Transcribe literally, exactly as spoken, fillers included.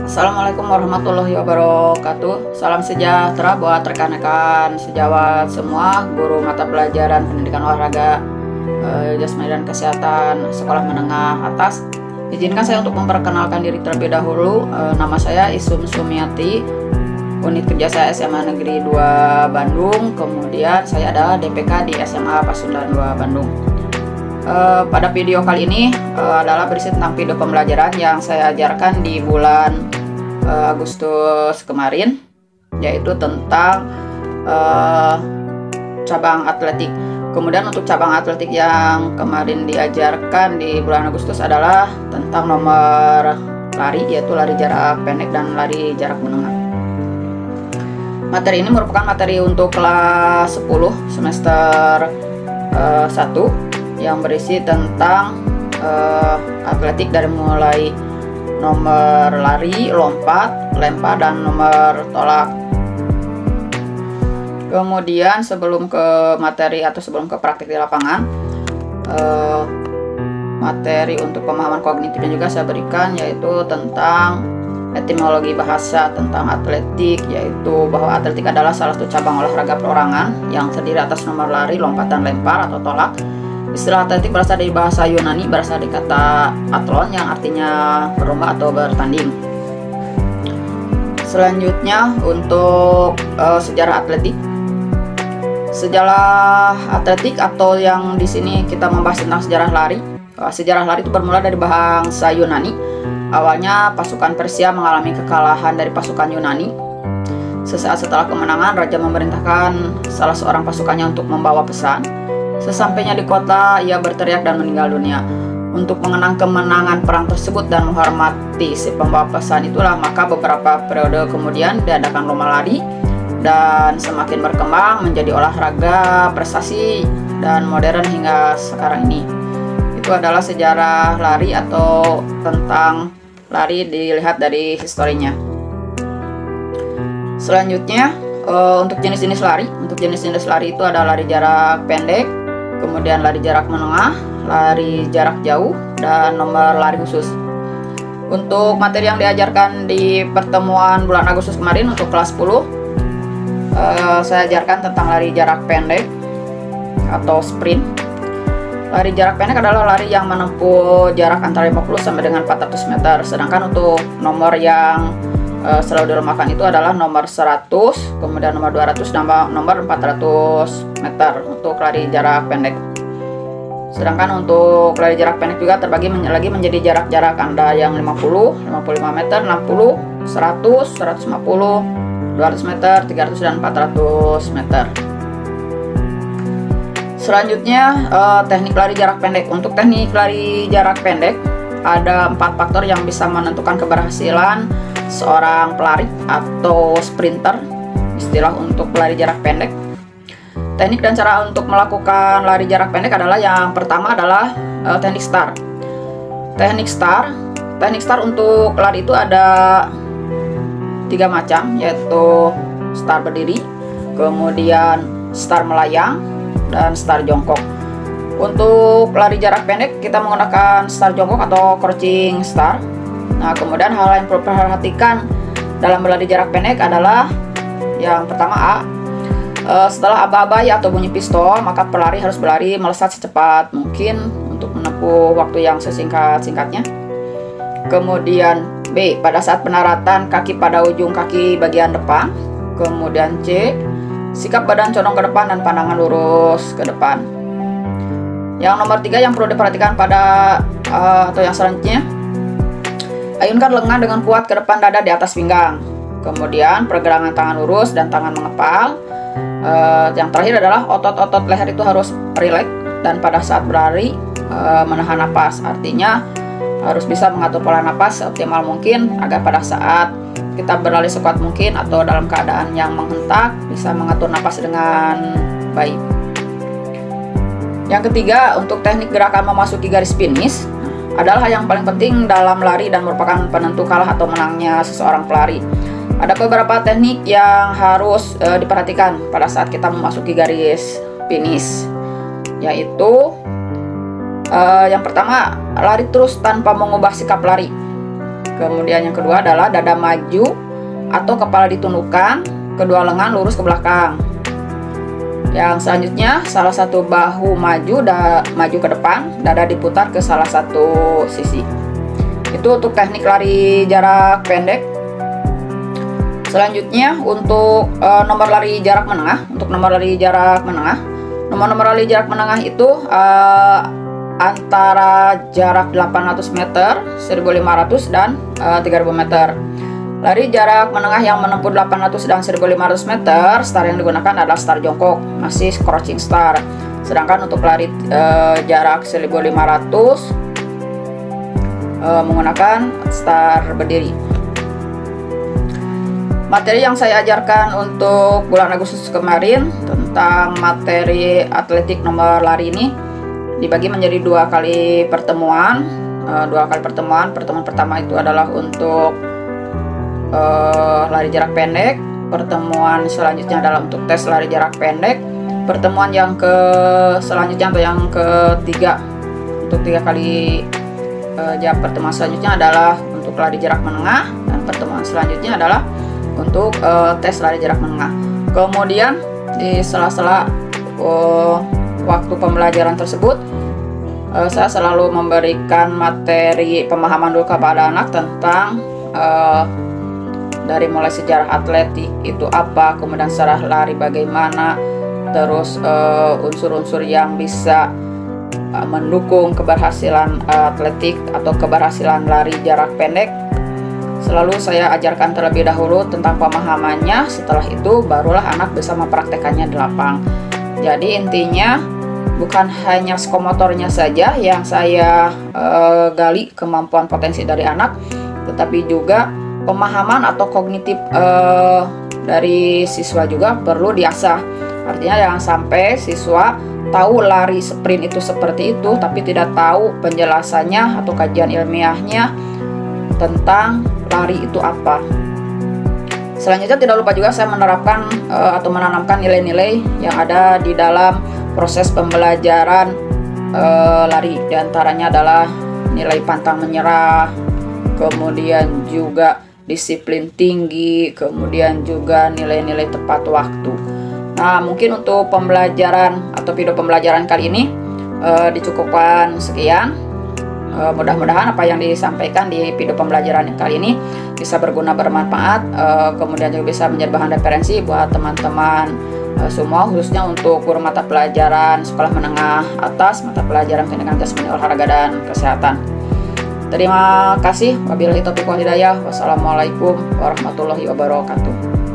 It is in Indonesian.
Assalamualaikum warahmatullahi wabarakatuh. Salam sejahtera buat rekan-rekan sejawat semua, guru mata pelajaran pendidikan olahraga, eh, jasmani dan kesehatan sekolah menengah atas. Izinkan saya untuk memperkenalkan diri terlebih dahulu. Eh, nama saya Isum Sumiati, unit kerja saya S M A Negeri dua Bandung. Kemudian saya adalah D P K di S M A Pasundan dua Bandung. Uh, pada video kali ini uh, adalah berisi tentang video pembelajaran yang saya ajarkan di bulan uh, Agustus kemarin, yaitu tentang uh, cabang atletik. Kemudian untuk cabang atletik yang kemarin diajarkan di bulan Agustus adalah tentang nomor lari, yaitu lari jarak pendek dan lari jarak menengah. Materi ini merupakan materi untuk kelas sepuluh semester uh, satu yang berisi tentang uh, atletik dari mulai nomor lari, lompat, lempar, dan nomor tolak. Kemudian sebelum ke materi atau sebelum ke praktik di lapangan, uh, materi untuk pemahaman kognitifnya juga saya berikan, yaitu tentang etimologi bahasa tentang atletik, yaitu bahwa atletik adalah salah satu cabang olahraga perorangan yang terdiri atas nomor lari, lompat, dan lempar atau tolak. Istilah atletik berasal dari bahasa Yunani, berasal dari kata atlon yang artinya berlomba atau bertanding. Selanjutnya untuk uh, sejarah atletik. Sejarah atletik atau yang di sini kita membahas tentang sejarah lari. Uh, sejarah lari itu bermula dari bahasa Yunani. Awalnya pasukan Persia mengalami kekalahan dari pasukan Yunani. Sesaat setelah kemenangan, raja memerintahkan salah seorang pasukannya untuk membawa pesan. Sesampainya di kota, ia berteriak dan meninggal dunia. Untuk mengenang kemenangan perang tersebut dan menghormati si pembawa pesan itulah, maka beberapa periode kemudian diadakan lomba lari dan semakin berkembang menjadi olahraga prestasi dan modern hingga sekarang ini. Itu adalah sejarah lari atau tentang lari dilihat dari historinya. Selanjutnya untuk jenis-jenis lari. Untuk jenis-jenis lari itu ada lari jarak pendek, kemudian lari jarak menengah, lari jarak jauh, dan nomor lari khusus. Untuk materi yang diajarkan di pertemuan bulan Agustus kemarin untuk kelas sepuluh, eh, saya ajarkan tentang lari jarak pendek atau sprint. Lari jarak pendek adalah lari yang menempuh jarak antara lima puluh sampai dengan empat ratus meter. Sedangkan untuk nomor yang eh, selalu dilombakan itu adalah nomor seratus, kemudian nomor dua ratus, dan nomor empat ratus meter untuk lari jarak pendek. Sedangkan untuk lari jarak pendek juga terbagi men lagi menjadi jarak-jarak, ada yang lima puluh, lima puluh lima meter, enam puluh, seratus, seratus lima puluh, dua ratus meter, tiga ratus, dan empat ratus meter. Selanjutnya eh, teknik lari jarak pendek. Untuk teknik lari jarak pendek ada empat faktor yang bisa menentukan keberhasilan seorang pelari atau sprinter, istilah untuk pelari jarak pendek. Teknik dan cara untuk melakukan lari jarak pendek adalah yang pertama adalah uh, teknik start. Teknik start, teknik start untuk lari itu ada tiga macam, yaitu start berdiri, kemudian start melayang, dan start jongkok. Untuk lari jarak pendek kita menggunakan start jongkok atau crouching start. Nah, kemudian hal yang perlu diperhatikan dalam berlari jarak pendek adalah yang pertama A. E, setelah aba-abai atau bunyi pistol, maka pelari harus berlari melesat secepat mungkin untuk menempuh waktu yang sesingkat-singkatnya. Kemudian B. Pada saat pendaratan, kaki pada ujung kaki bagian depan. Kemudian C. Sikap badan condong ke depan dan pandangan lurus ke depan. Yang nomor tiga yang perlu diperhatikan pada uh, atau yang selanjutnya, ayunkan lengan dengan kuat ke depan dada di atas pinggang. Kemudian pergelangan tangan lurus dan tangan mengepal. Uh, yang terakhir adalah otot-otot leher itu harus rileks dan pada saat berlari uh, menahan napas. Artinya harus bisa mengatur pola napas seoptimal mungkin agar pada saat kita berlari sekuat mungkin atau dalam keadaan yang menghentak bisa mengatur napas dengan baik. Yang ketiga, untuk teknik gerakan memasuki garis finish adalah yang paling penting dalam lari dan merupakan penentu kalah atau menangnya seseorang pelari. Ada beberapa teknik yang harus e, diperhatikan pada saat kita memasuki garis finish, yaitu e, yang pertama, lari terus tanpa mengubah sikap lari. Kemudian yang kedua adalah dada maju atau kepala ditundukkan, kedua lengan lurus ke belakang. Yang selanjutnya, salah satu bahu maju da, maju ke depan, dada diputar ke salah satu sisi. Itu untuk teknik lari jarak pendek. Selanjutnya untuk e, nomor lari jarak menengah. Untuk nomor lari jarak menengah, nomor-nomor lari jarak menengah itu e, antara jarak delapan ratus meter, seribu lima ratus dan uh, tiga ribu meter. Lari jarak menengah yang menempuh delapan ratus dan seribu lima ratus meter, start yang digunakan adalah start jongkok, masih crouching start. Sedangkan untuk lari uh, jarak seribu lima ratus uh, menggunakan start berdiri. Materi yang saya ajarkan untuk bulan Agustus kemarin tentang materi atletik nomor lari ini dibagi menjadi dua kali pertemuan. Uh, dua kali pertemuan. Pertemuan pertama itu adalah untuk uh, lari jarak pendek. Pertemuan selanjutnya adalah untuk tes lari jarak pendek. Pertemuan yang ke selanjutnya atau yang ketiga untuk tiga kali uh, jarak pertemuan selanjutnya adalah untuk lari jarak menengah, dan pertemuan selanjutnya adalah untuk uh, tes lari jarak menengah. Kemudian di sela-sela uh, waktu pembelajaran tersebut, uh, saya selalu memberikan materi pemahaman dulu kepada anak tentang uh, dari mulai sejarah atletik itu apa, kemudian sejarah lari bagaimana, terus unsur-unsur uh, yang bisa uh, mendukung keberhasilan uh, atletik atau keberhasilan lari jarak pendek. Selalu saya ajarkan terlebih dahulu tentang pemahamannya, setelah itu barulah anak bisa mempraktekannya di lapang. Jadi intinya bukan hanya psikomotornya saja yang saya uh, gali kemampuan potensi dari anak, tetapi juga pemahaman atau kognitif uh, dari siswa juga perlu diasah. Artinya jangan sampai siswa tahu lari sprint itu seperti itu, tapi tidak tahu penjelasannya atau kajian ilmiahnya tentang lari itu apa. Selanjutnya tidak lupa juga saya menerapkan uh, atau menanamkan nilai-nilai yang ada di dalam proses pembelajaran uh, lari. Di antaranya adalah nilai pantang menyerah, kemudian juga disiplin tinggi, kemudian juga nilai-nilai tepat waktu. Nah, mungkin untuk pembelajaran atau video pembelajaran kali ini uh, dicukupkan sekian. Uh, mudah-mudahan apa yang disampaikan di video pembelajaran kali ini bisa berguna, bermanfaat, uh, kemudian juga bisa menjadi bahan referensi buat teman-teman uh, semua, khususnya untuk guru mata pelajaran sekolah menengah atas, mata pelajaran pendidikan jasmani, olahraga dan kesehatan. Terima kasih. Wabillahi taufiq wal hidayah. Wassalamualaikum warahmatullahi wabarakatuh.